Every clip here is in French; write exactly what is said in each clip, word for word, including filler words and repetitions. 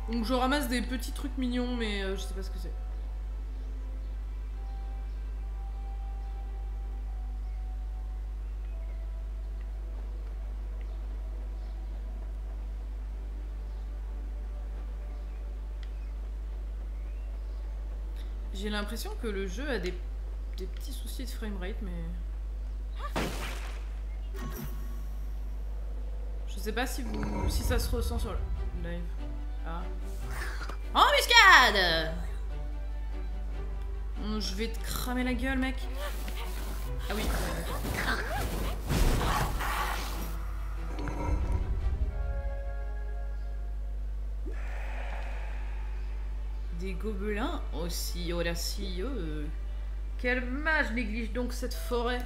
Donc je ramasse des petits trucs mignons, mais euh, je sais pas ce que c'est. J'ai l'impression que le jeu a des, des petits soucis de framerate, mais... Je sais pas si, vous, si ça se ressent sur le live. Ah. Embuscade! Oh, je vais te cramer la gueule, mec. Ah oui, d'accord. Des gobelins aussi audacieux. Quel mage néglige donc cette forêt?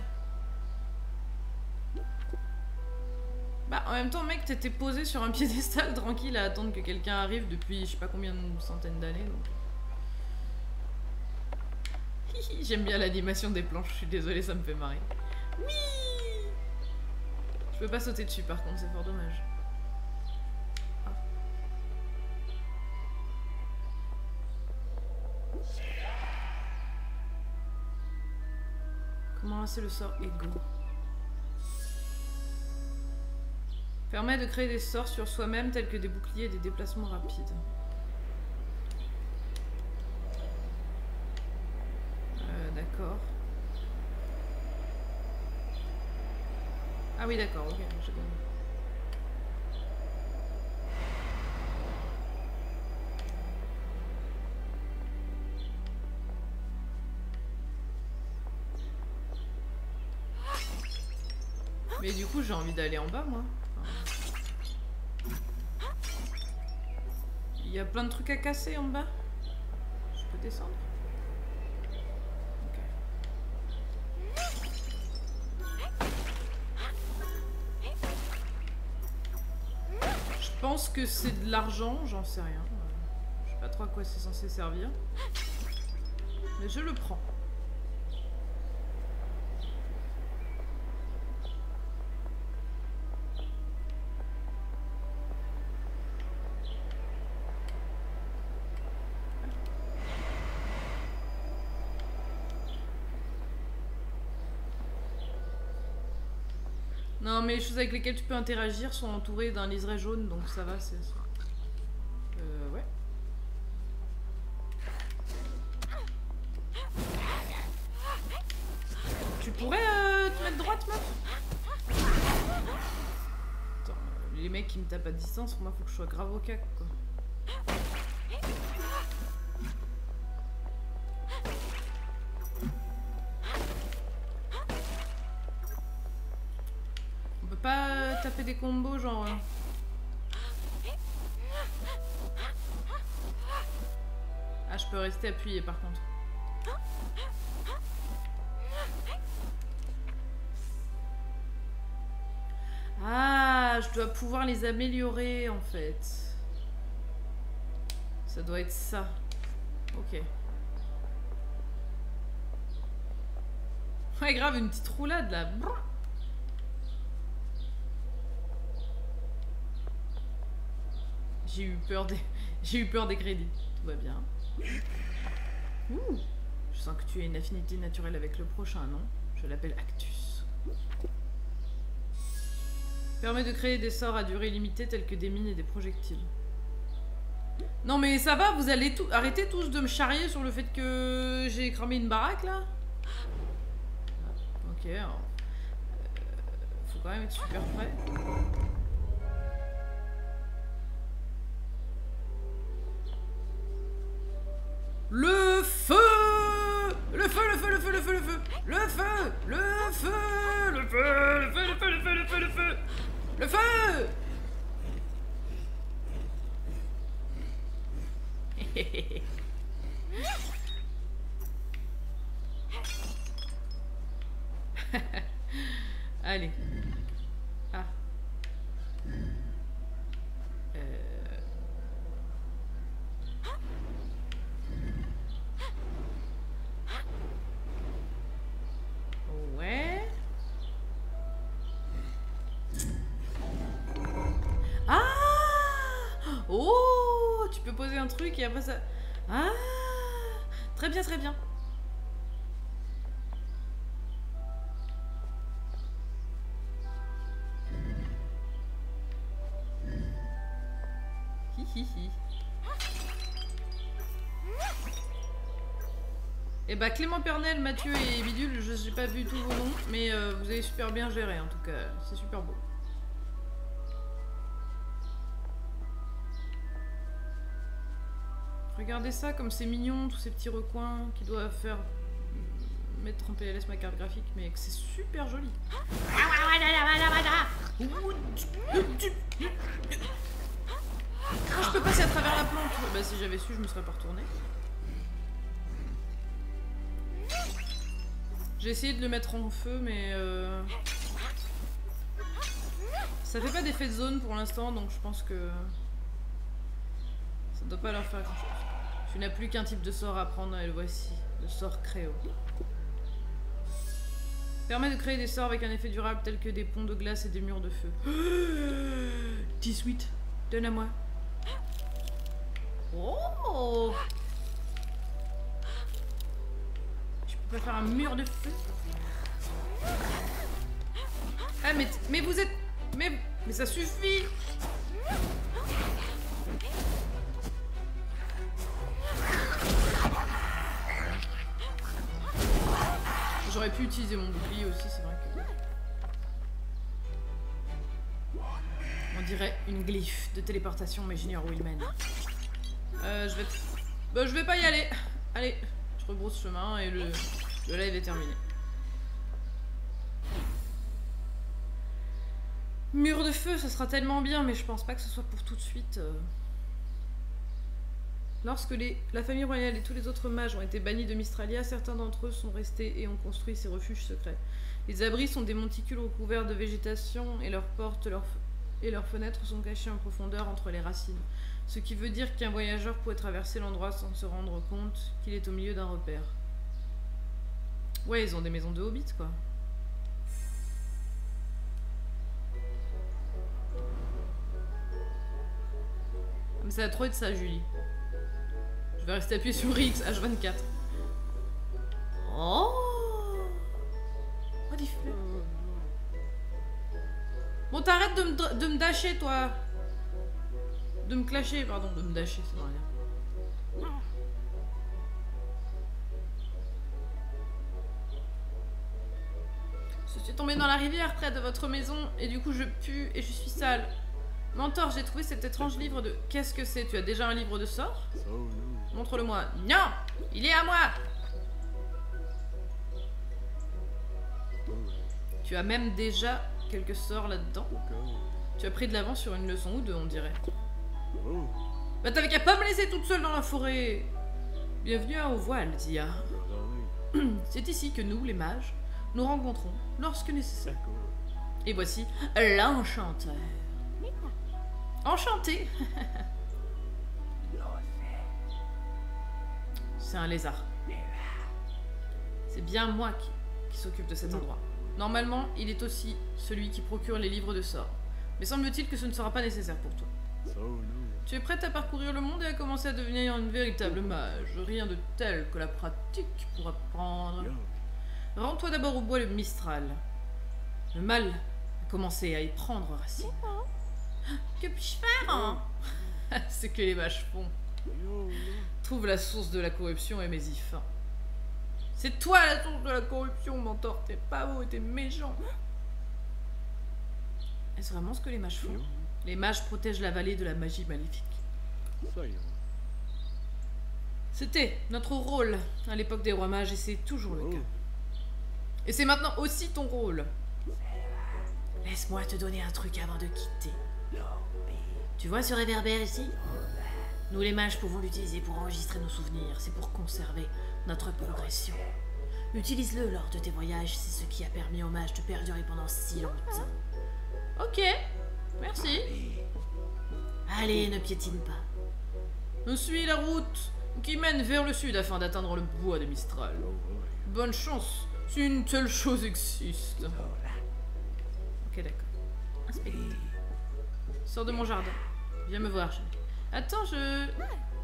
Bah en même temps mec, t'étais posé sur un piédestal tranquille à attendre que quelqu'un arrive depuis je sais pas combien de centaines d'années donc... J'aime bien l'animation des planches, je suis désolée, ça me fait marrer. Oui. Je peux pas sauter dessus par contre, c'est fort dommage. Ah. Comment lancer le sort Ego? Permet de créer des sorts sur soi-même tels que des boucliers et des déplacements rapides. Euh, d'accord. Ah oui, d'accord, ok, j'ai compris. Mais du coup, j'ai envie d'aller en bas, moi. Il y a plein de trucs à casser en bas. Je peux descendre? Ok. Je pense que c'est de l'argent, j'en sais rien. Je sais pas trop à quoi c'est censé servir. Mais je le prends. Non, mais les choses avec lesquelles tu peux interagir sont entourées d'un liseré jaune, donc ça va, c'est... Euh, ouais. Tu pourrais euh, te mettre droite, meuf? Attends, les mecs qui me tapent à distance, moi, faut que je sois grave au cac, quoi. Pas taper des combos genre... Ah, je peux rester appuyé par contre. Ah, je dois pouvoir les améliorer en fait. Ça doit être ça. Ok. Ouais, grave, une petite roulade là. J'ai eu peur des... J'ai eu peur des crédits. Tout va bien. Ouh. Je sens que tu as une affinité naturelle avec le prochain, non? Je l'appelle Actus. Permet de créer des sorts à durée limitée tels que des mines et des projectiles. Non mais ça va, vous allez tout... arrêter tous de me charrier sur le fait que j'ai cramé une baraque là? Ok, alors... euh, faut quand même être super prêt. Le feu! Le feu, le feu, le feu, le feu, le feu! Le feu! Le feu! Le feu! Le feu, le feu, le feu, le feu, le feu! Le feu! Allez. Ah. Euh... Ouais. Ah! Oh! Tu peux poser un truc et après ça... Ah, très bien, très bien. Hi hi hi. Et bah Clément Pernel, Mathieu et Bidule, je n'ai pas vu tous vos noms, mais euh, vous avez super bien géré en tout cas, c'est super beau. Regardez ça, comme c'est mignon, tous ces petits recoins qui doivent faire mettre en P L S ma carte graphique, mais que c'est super joli. Ah, je peux passer à travers la plante. Bah si j'avais su, je me serais pas retourné. J'ai essayé de le mettre en feu, mais euh... ça fait pas d'effet de zone pour l'instant, donc je pense que ça doit pas leur faire grand chose. Tu n'as plus qu'un type de sort à prendre, et le voici, le sort Créo. Permet de créer des sorts avec un effet durable tels que des ponts de glace et des murs de feu. dix-huit, donne à moi. Oh! Je peux faire un mur de feu. Ah mais, mais vous êtes... Mais, mais ça suffit. J'aurais pu utiliser mon bouclier aussi, c'est vrai que... On dirait une glyphe de téléportation, mais j'ignore où il mène. Euh, je vais... Bah, je vais pas y aller. Allez, je rebrousse chemin et le... Le live est terminé. Mur de feu, ça sera tellement bien, mais je pense pas que ce soit pour tout de suite. Lorsque les, la famille royale et tous les autres mages ont été bannis de Mistralia, certains d'entre eux sont restés et ont construit ces refuges secrets. Les abris sont des monticules recouverts de végétation et leurs portes leurs, et leurs fenêtres sont cachées en profondeur entre les racines. Ce qui veut dire qu'un voyageur pourrait traverser l'endroit sans se rendre compte qu'il est au milieu d'un repère. Ouais, ils ont des maisons de hobbits, quoi. Mais ça a trop être ça, Julie. Je vais rester appuyé sur X, H vingt-quatre. Oh! Oh, des fleurs. Bon, t'arrêtes de me, de me dasher, toi. De me clasher, pardon. De me dasher, ça va rien. Je suis tombée dans la rivière près de votre maison et du coup je pue et je suis sale. Mentor, j'ai trouvé cet étrange livre de... Qu'est-ce que c'est? Tu as déjà un livre de sorts? Montre-le-moi. Non! Il est à moi! Tu as même déjà quelques sorts là-dedans. Tu as pris de l'avance sur une leçon ou deux, on dirait. Bah t'avais qu'à pas me laisser toute seule dans la forêt. Bienvenue à Au Voile, Zia. C'est ici que nous, les mages, nous rencontrons lorsque nécessaire. Et voici l'enchanteur. Enchanté. C'est un lézard. C'est bien moi qui, qui s'occupe de cet endroit. Normalement, il est aussi celui qui procure les livres de sorts. Mais semble-t-il que ce ne sera pas nécessaire pour toi. Tu es prête à parcourir le monde et à commencer à devenir une véritable mage. Rien de tel que la pratique pour apprendre. Rends-toi d'abord au bois le Mistral. Le mal a commencé à y prendre racine. Que puis-je faire hein? C'est que les mages font. Trouve la source de la corruption et mets-y fin. C'est toi la source de la corruption, mentor. T'es pas beau et t'es méchant. Est-ce vraiment ce que les mages font? Les mages protègent la vallée de la magie maléfique. C'était notre rôle à l'époque des rois mages et c'est toujours le cas. Et c'est maintenant aussi ton rôle. Laisse-moi te donner un truc avant de quitter. Tu vois ce réverbère ici? Nous les mages pouvons l'utiliser pour enregistrer nos souvenirs. C'est pour conserver notre progression. Utilise-le lors de tes voyages. C'est ce qui a permis aux mages de perdurer pendant si longtemps. Ok, merci. Allez, ne piétine pas. Je suis la route qui mène vers le sud afin d'atteindre le bois de Mistral. Bonne chance, si une telle chose existe. Ok, d'accord. Inspecte. Sors de mon jardin. Viens me voir. Je... Attends, je...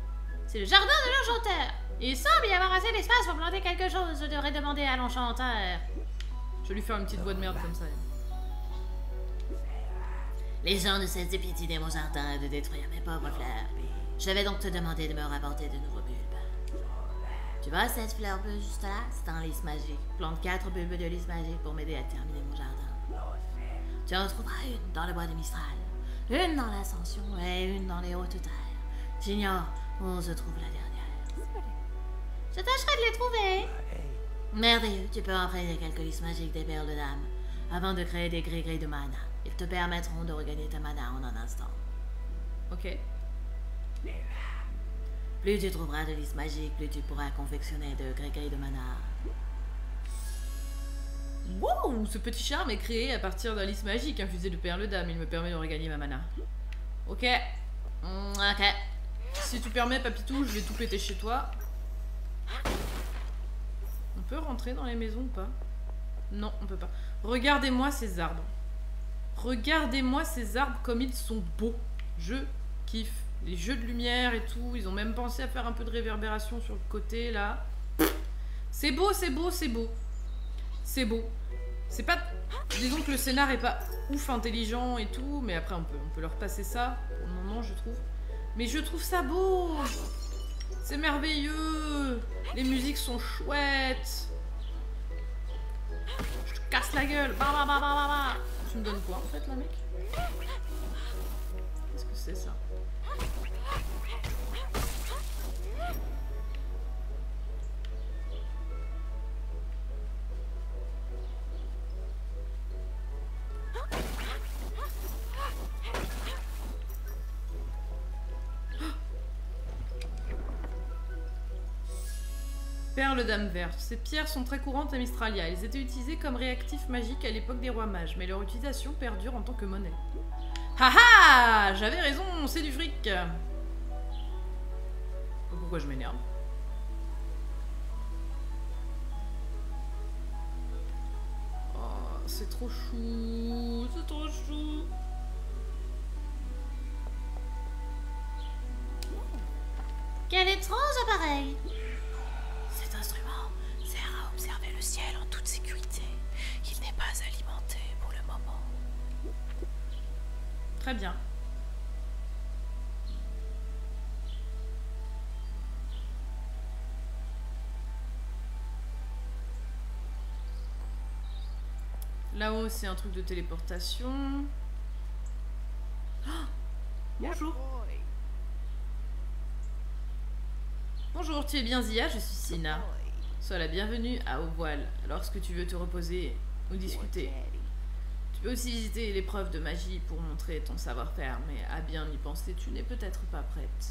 C'est le jardin de l'enchanteur. Il semble y avoir assez d'espace pour planter quelque chose. Je devrais demander à l'enchanteur. Je vais lui faire une petite voix de merde comme ça. Les gens ne cessent de piétiner mon jardin et de détruire mes pauvres fleurs. Je vais donc te demander de me rapporter de nouveaux bulbes. Tu vois cette fleur bleue juste là? C'est un lys magique. Plante quatre bulbes de lys magique pour m'aider à terminer mon jardin. Tu en trouveras une dans le bois de Mistral, une dans l'Ascension et une dans les hautes terres. J'ignore où se trouve la dernière. Je tâcherai de les trouver. Merveilleux, tu peux imprégner quelques lys magiques des perles d'âme avant de créer des gris-gris de mana. Ils te permettront de regagner ta mana en un instant. Ok. Plus tu trouveras de lys magiques, plus tu pourras confectionner de gris-gris de mana. Wow, ce petit charme est créé à partir d'un lys magique infusé de perles d'âme. Il me permet de regagner ma mana. Ok. Mm, ok. Si tu permets, Papitou, je vais tout péter chez toi. On peut rentrer dans les maisons ou pas? Non, on peut pas. Regardez-moi ces arbres. Regardez-moi ces arbres comme ils sont beaux. Je kiffe. Les jeux de lumière et tout. Ils ont même pensé à faire un peu de réverbération sur le côté, là. C'est beau, c'est beau, c'est beau. C'est beau. C'est pas... Disons que le scénar est pas ouf intelligent et tout, mais après on peut, on peut leur passer ça pour le moment, je trouve. Mais je trouve ça beau. C'est merveilleux. Les musiques sont chouettes. Je te casse la gueule. Bah, bah, bah, bah, bah, bah. Tu me donnes quoi en fait là, mec? Qu'est-ce que c'est ça? Perles d'âme verte. Ces pierres sont très courantes à Mistralia. Elles étaient utilisées comme réactifs magiques à l'époque des rois mages, mais leur utilisation perdure en tant que monnaie. Haha! J'avais raison, c'est du fric! Pourquoi je m'énerve? Oh, c'est trop chou! C'est trop chou! Quel étrange appareil! Cet instrument sert à observer le ciel en toute sécurité. Il n'est pas alimenté pour le moment. Très bien. Là-haut, c'est un truc de téléportation. Oh, bonjour. Bonjour, tu es bien Zia, je suis Sina. Sois la bienvenue à Au Voile, lorsque tu veux te reposer ou discuter. Tu peux aussi visiter l'épreuve de magie pour montrer ton savoir-faire, mais à bien y penser, tu n'es peut-être pas prête.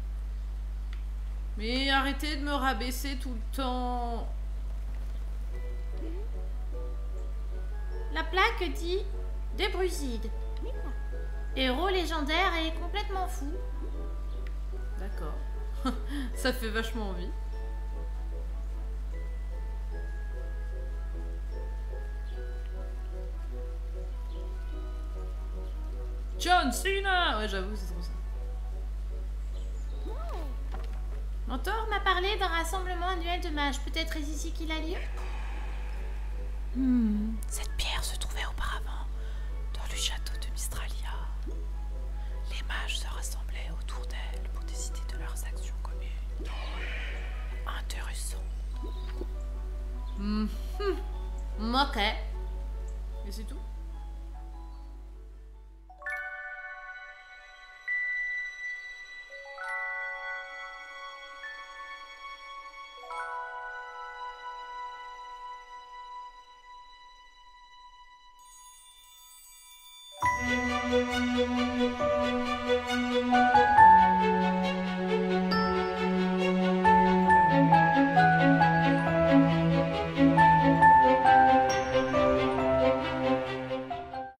Mais arrêtez de me rabaisser tout le temps. La plaque dit Débrucide. Héros légendaire et complètement fou. D'accord. Ça fait vachement envie. John Cena! Ouais, j'avoue, c'est trop ça. Mentor m'a parlé d'un rassemblement annuel de mages. Peut-être est ici qu'il a lieu? Hmm, cette pierre se trouvait auparavant dans le château de Mistralia. Les mages se rassemblaient autour d'elle pour décider de leurs actions communes. Intéressant. Mmh. Ok.